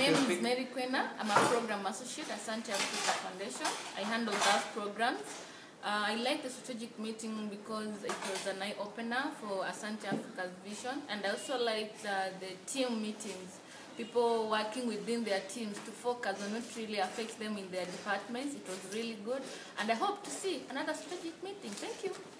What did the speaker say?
name is Mary Kwena. I'm a program associate at Asante Africa Foundation. I handle those programs. I like the strategic meeting because it was an eye-opener for Asante Africa's vision, and I also liked the team meetings, people working within their teams to focus on what really affects them in their departments. It was really good, and I hope to see another strategic meeting. Thank you.